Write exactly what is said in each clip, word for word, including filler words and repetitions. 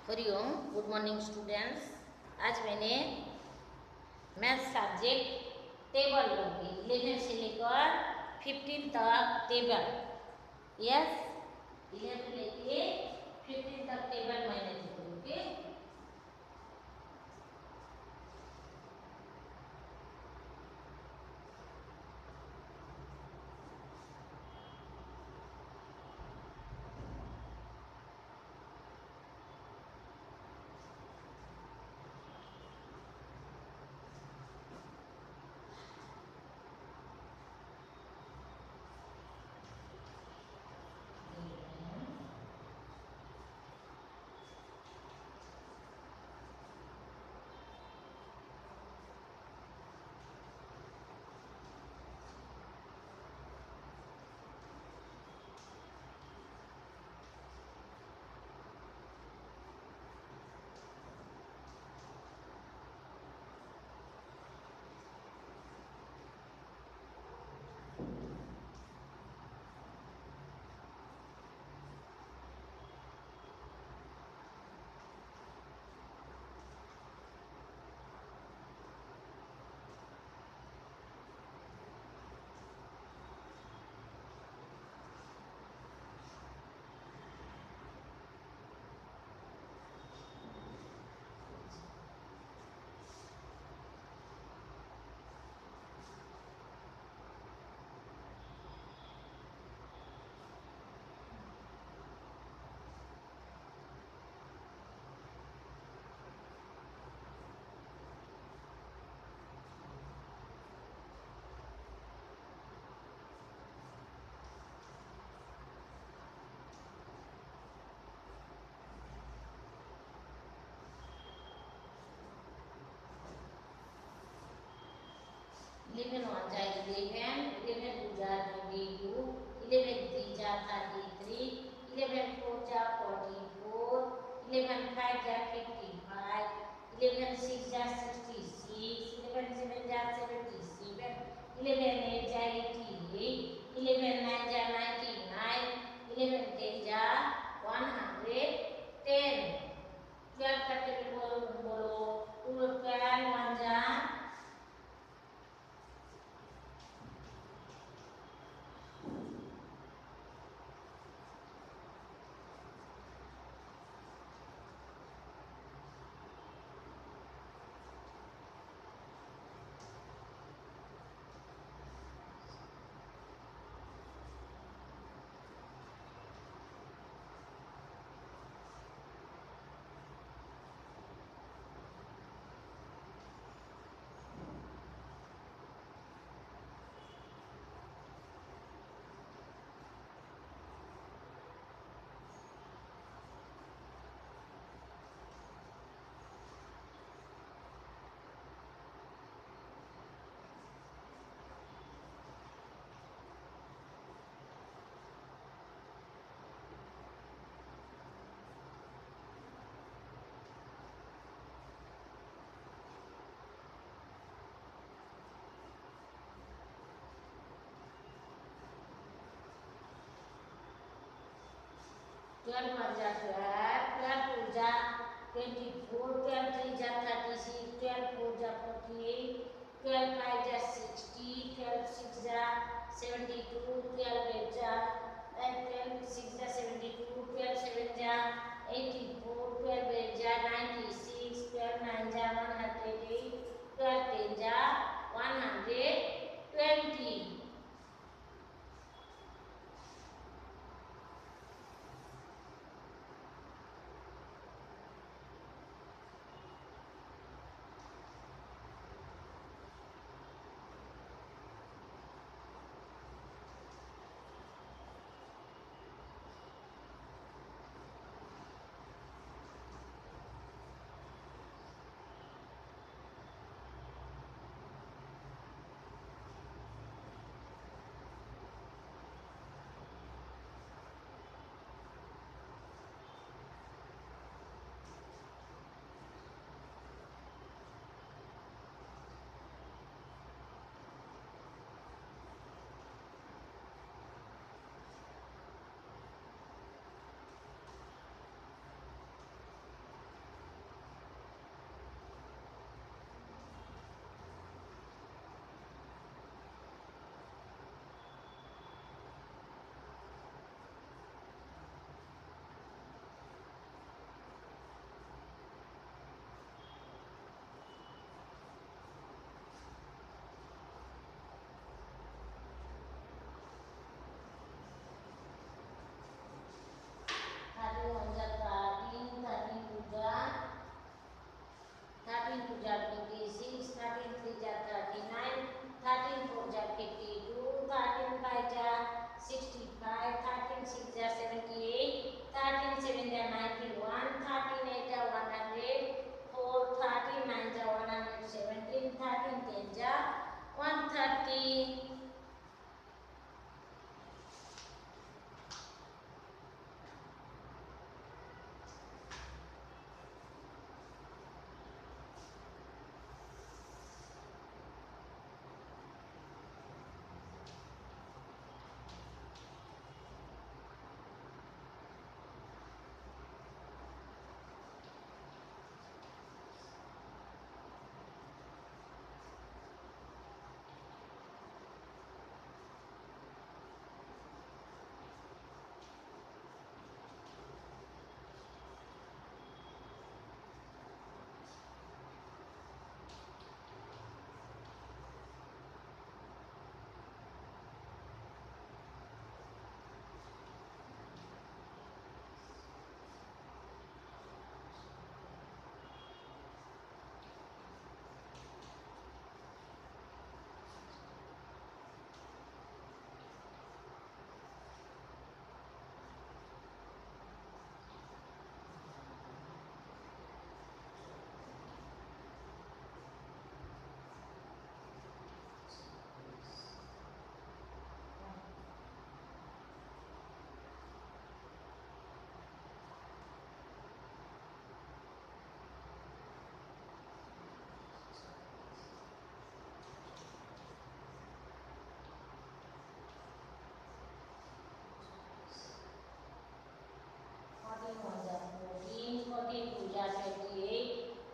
Hariom. Good morning students. आज मैंने math subject table लूँगी इलेवन से लेकर फिफ्टीन तक टेबल। यस, इलेवन लेके फिफ्टीन तक टेबल मैंने करूँगी। Eleven one जा eleven, eleven two जा twenty-two, eleven three जा thirty-three, eleven four जा forty-four, eleven five जा fifty-five, eleven six जा sixty-six, eleven seven जा seventy-seven, eleven eight जा eighty-eight, eleven nine जा ninety-nine, eleven ten जा one hundred ten. twelve का टेबल बोलो, twelve one जा twelve one जा twelve, twelve two जा twenty-four, twelve three जा thirty-six, twelve four जा forty-eight, twelve five जा sixty, twelve six जा seventy-two, twelve eight जा twelve six जा seventy-two, twelve seven जा eighty-four, twelve eight जा ninety-six, twelve nine जा one hundred eight, twelve ten जा one hundred twenty.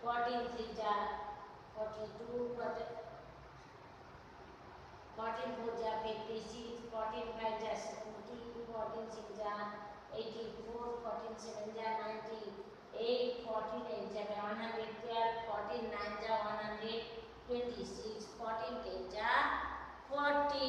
fourteen three जा forty-two, fourteen four जा fifty-six, fourteen five जा seventy, fourteen six जा eighty-four, fourteen seven जा ninety-eight, fourteen eight जा one hundred twelve, fourteen nine जा one hundred twenty-six, fourteen ten जा forty.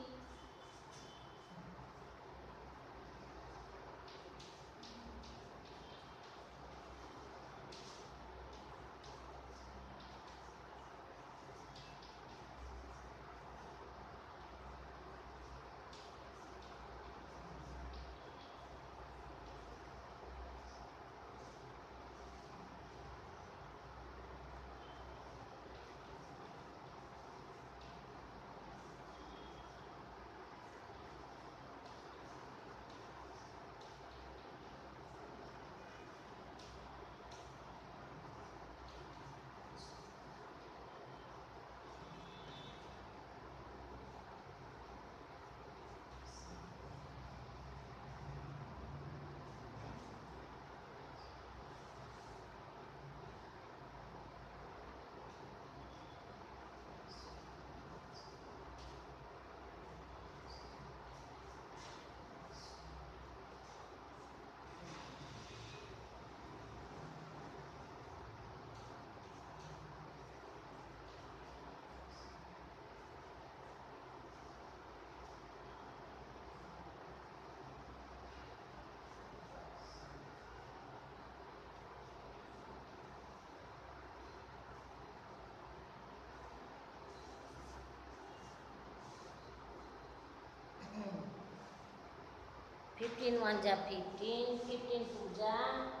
fifteen one जा fifteen, fifteen two जा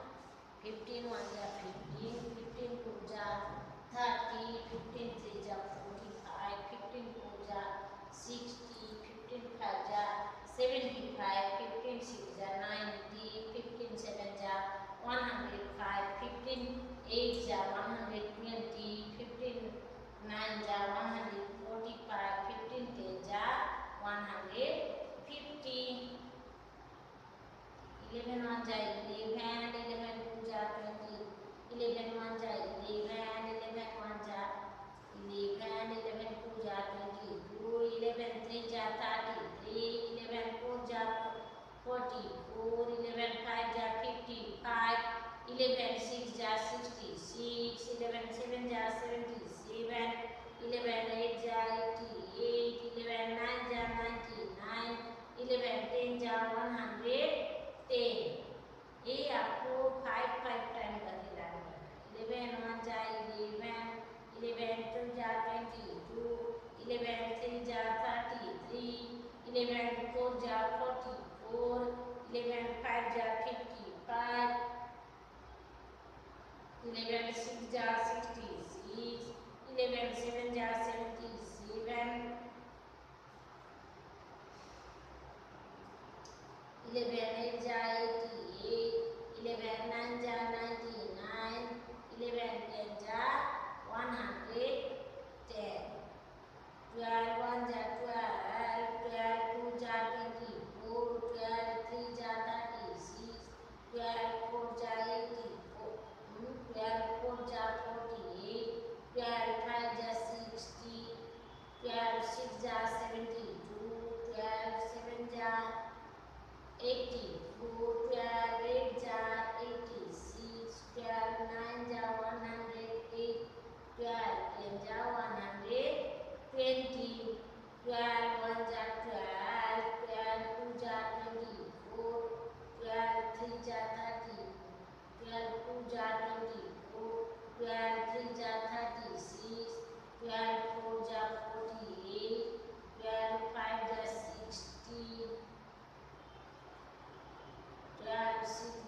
fifteen one जा fifteen, fifteen two जा thirty, fifteen three जा forty-five, fifteen four जा sixty, fifteen five जा seventy-five, fifteen six जा ninety, fifteen seven जा one hundred five, fifteen eight जा one hundred twenty, fifteen nine जा one hundred forty-five, fifteen ten जा one hundred fifty. eleven one जा eleven, eleven two जा twenty, eleven one जा eleven, eleven one जा eleven, eleven two जा twenty-two, eleven three जा thirty-three, eleven four जा forty-four, eleven five जा fifty-five, eleven six जा sixty-six, eleven seven जा seventy-seven, eleven eight जा eighty-eight, eleven nine जा ninety-nine, eleven ten जा one hundred ten. ये आपको five five टाइम करके लाना है. eleven one जा eleven, eleven two जा twenty-two, eleven three जा thirty-three, eleven four जा forty-four, eleven five जा fifty-five, eleven six जा sixty-six, eleven seven जा seventy-seven, eleven eight जा eighty-eight, eleven nine जा ninety-nine, eleven ten जा one hundred ten, twelve one जा twelve, twelve two जा twenty-four, twelve three जा thirty-six, twelve four जा eighty-four, twelve four जा forty-eight, twelve five जा sixty, twelve six जा seventy-two, twelve seven जा eighty-four, twelve eight जा eighty-six, twelve nine जा one hundred eight, twelve ten जा one hundred twenty, twelve one जा twelve, twelve two जा twenty-four, twelve three जा thirty, twelve two जा twenty-four, twelve three जा thirty-six, twelve four जा forty-eight, twelve five जा sixty, twelve six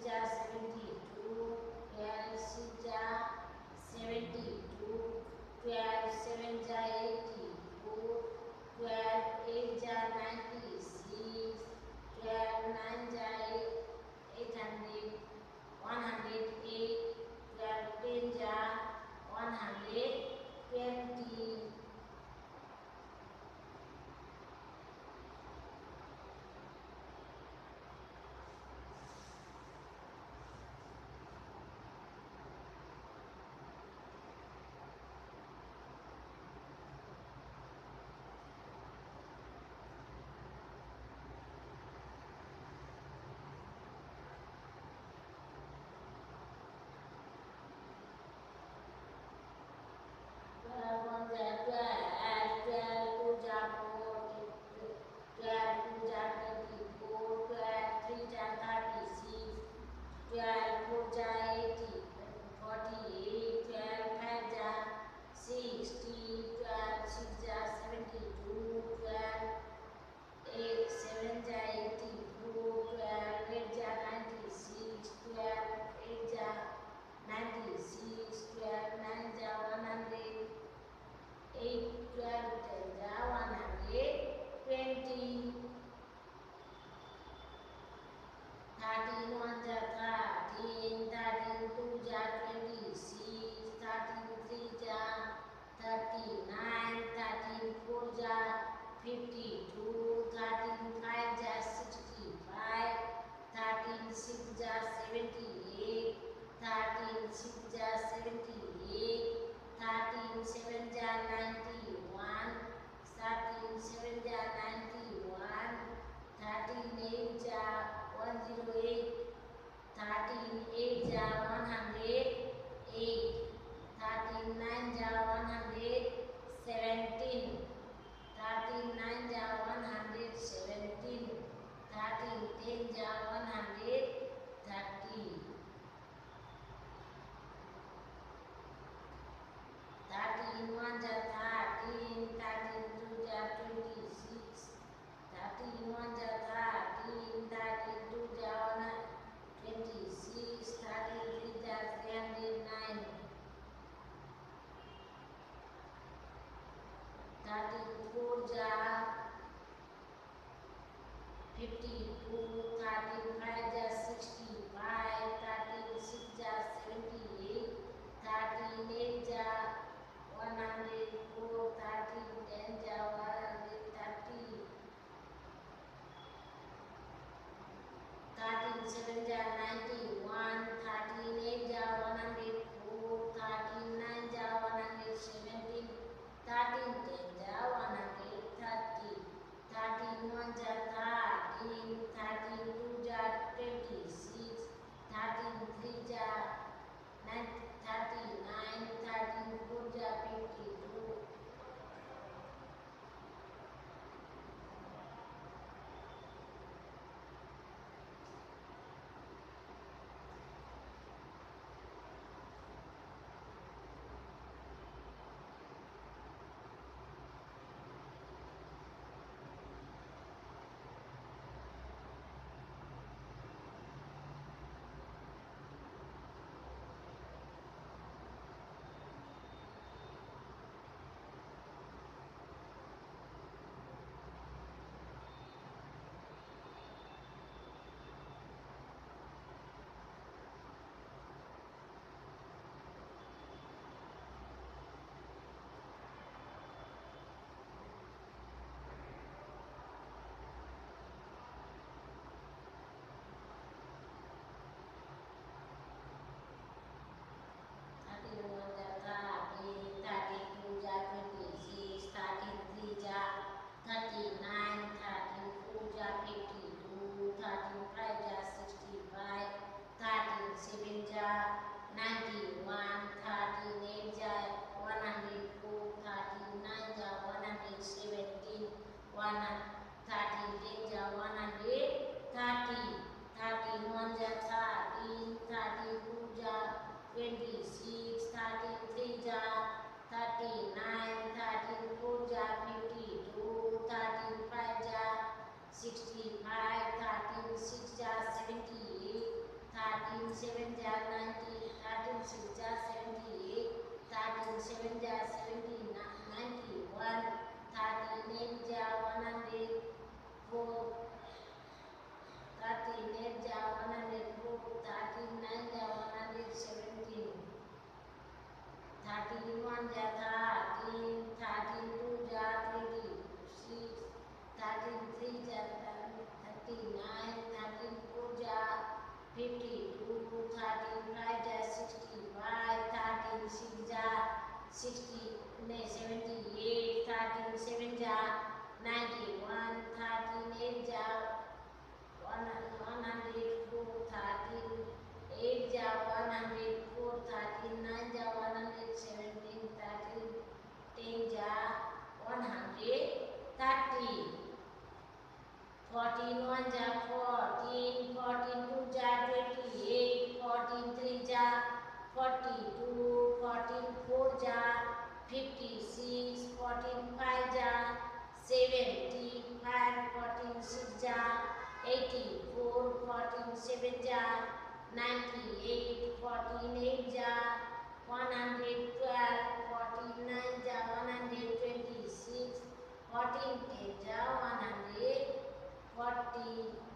ja ninety-one, thirteen eight ja one hundred four, thirty-nine ja one hundred seventeen, one thirteen ten ja one hundred thirty, thirteen-one ja thirteen, thirteen-two ja twenty-six, thirteen-three ja thirty-nine, thirteen-four ja fifty-two, thirteen-five ja sixty-five, thirteen-six ja seventy-eight, thirteen-seven ja ninety, thirteen-six ja seventy-eight, thirteen-seven ja seventy, ninety-one, thirteen-eight ja one hundred four, thirteen-eight ja one hundred four, thirteen-nine ja one hundred seventeen, thirteen-one ja thirteen, thirteen-two ja twenty-six, thirteen-three ja thirty-nine, thirteen-four ja fifty-two, thirteen-five ja sixty-five, thirteen-six ja sixty, seventy-eight, thirteen-seven ja ninety-one, thirteen-eight ja one hundred four, thirteen-eight ja one hundred four, thirteen-nine ja one hundred seventeen, thirteen-ten ja one hundred thirty, fourteen-one ja fourteen, fourteen-two ja twenty-eight, fourteen-three ja forty-two, fourteen-four ja fifty-six, fourteen-five ja seventy-five, fourteen-six ja eighty-four, fourteen-seven ja ninety-eight, fourteen-eight ja one hundred twelve, fourteen-nine ja one hundred twenty-six, fourteen-ten ja one hundred forty,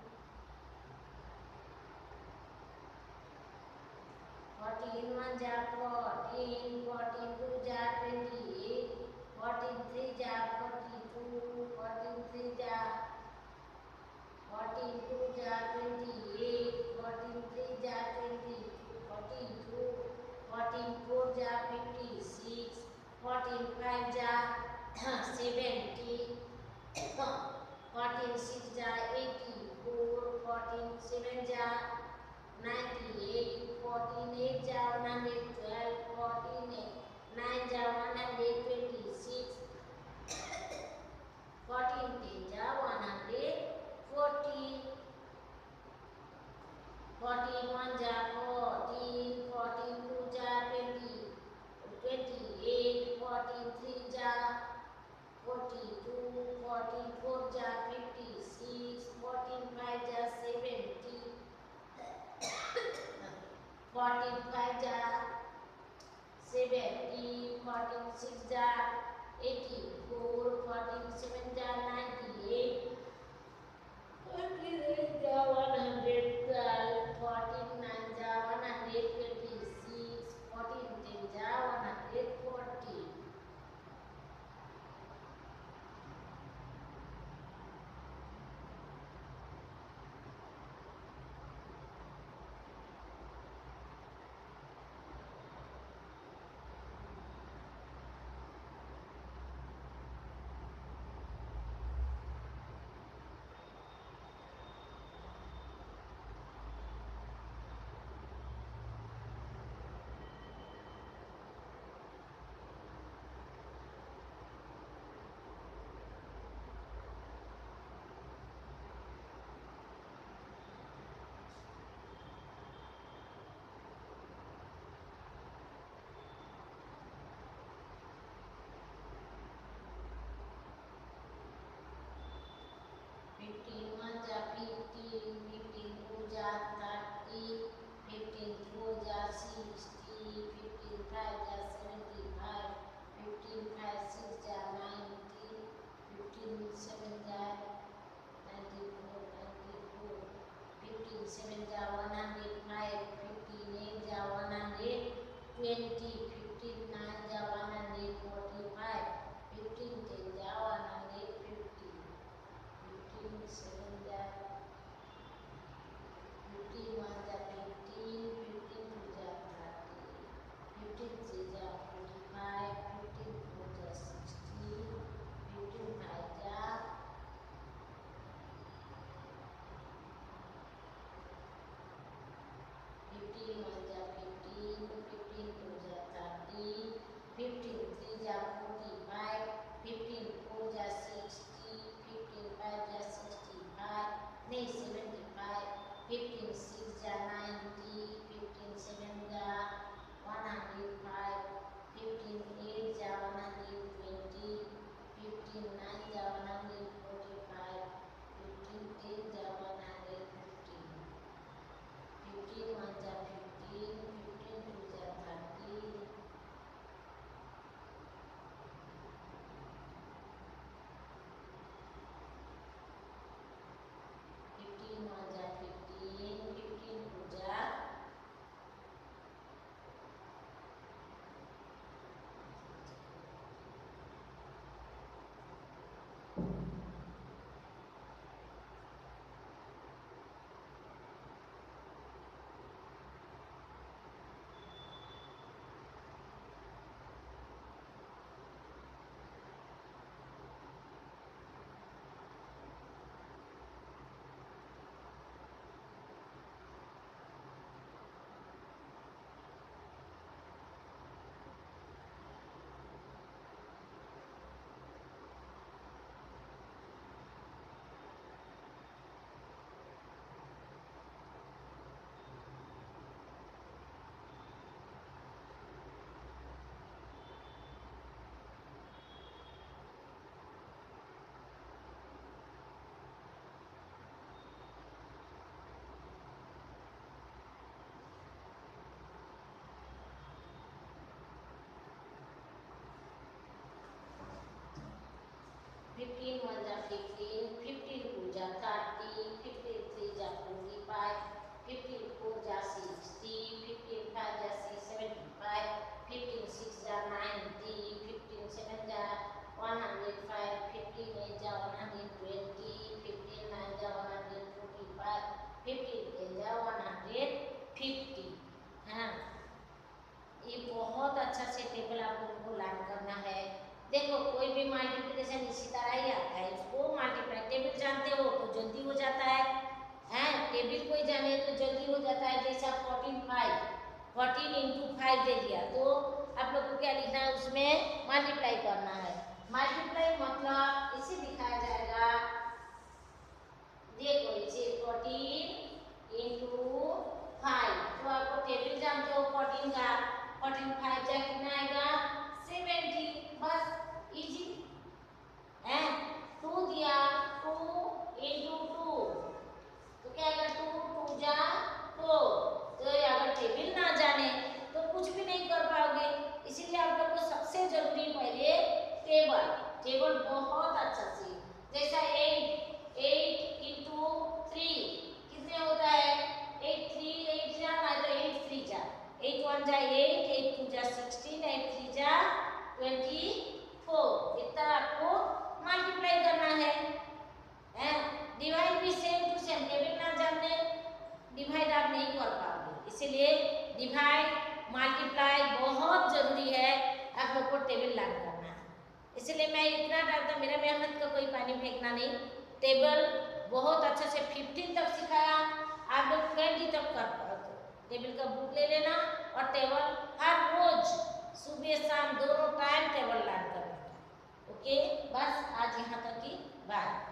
fourteen-one ja fourteen, fourteen-two ja twenty-eight, fourteen-three ja forty-two, fourteen-three ja fourteen-two ja twenty-eight, fourteen-three ja twenty, forty-two, fourteen-four ja fifty-six, fourteen-five ja seventy, fourteen-six ja eighty-four, fourteen-seven ja ninety-eight, fourteen-eight ja one hundred twelve, fourteen-nine ja one hundred twenty-six, fourteen-ten ja one hundred forty, fourteen-one ja fourteen, fourteen-two ja twenty, twenty-eight, fourteen-three ja forty-two, fourteen-four ja fifty-six, fourteen-five ja seventy, fourteen-five ja seventy, fourteen-six ja eighty-four, fourteen-seven ja ninety-eight, fourteen-eight ja one hundred twelve, fourteen-nine ja one hundred twenty-six, fourteen-ten ja one hundred forty. One जा fifteen, fifteen two जा thirty, fifteen three जा twenty five, fifteen four जा sixty, fifteen five जा seventy five, fifteen six जा ninety, fifteen seven जा one hundred five, fifteen eight जा one hundred twenty, fifteen nine जा one hundred forty five, fifteen ten जा one hundred fifty. हाँ, ये बहुत अच्छा से टेबल आप लोगों को लर्न करना है। देखो कोई भी मल्टीप्लिकेशन इसी तरह ही आता है, इसको मल्टीप्लाई टेबल जानते हो तो जल्दी हो जाता है, हैं टेबल कोई जाने तो जल्दी हो जाता है। जैसा fourteen five, fourteen into five दे दिया तो आप लोग को क्या लिखना है, उसमें मल्टीप्लाई करना है। मल्टीप्लाई मतलब इसे दिखाया जाएगा, देखो इसे फोर्टीन इंटू फाइव, तो आपको टेबल जानते हो फोर्टीन का, फोर्टीन फाइव जा कितना आएगा सेवेंटी, बस इजी है। टू दिया, टू इंटू टू तो क्या आएगा, टू टू जा फोर। तो अगर टेबल ना जाने तो कुछ भी नहीं कर पाओगे, इसीलिए आप लोग को सबसे जरूरी पहले टेबल, टेबल बहुत अच्छा से। जैसा एट, एट इंटू थ्री कितने होता है, एट थ्री एट जा ना तो एट थ्री जा, एट वन जा एट, एट टू जा सिक्सटीन, एट थ्री जा ट्वेंटी फोर। इतना आपको मल्टीप्लाई करना है, हैं डिवाइड भी सेम टू सेम, टेबल ना जानने डिवाइड आप नहीं कर पाओगे, इसीलिए डिवाइड मल्टीप्लाई बहुत जरूरी है, आप लोग को टेबल लर्न करना है। इसलिए मैं इतना डालता, मेरा मेहनत का कोई पानी फेंकना नहीं, टेबल बहुत अच्छा से फिफ्टीन तक सिखाया, आप लोग ट्वेंटी तक कर पाओ। टेबल का बुक ले लेना और टेबल हर रोज सुबह शाम दोनों टाइम टेबल लर्न करना। ओके, बस आज यहाँ तक की बात।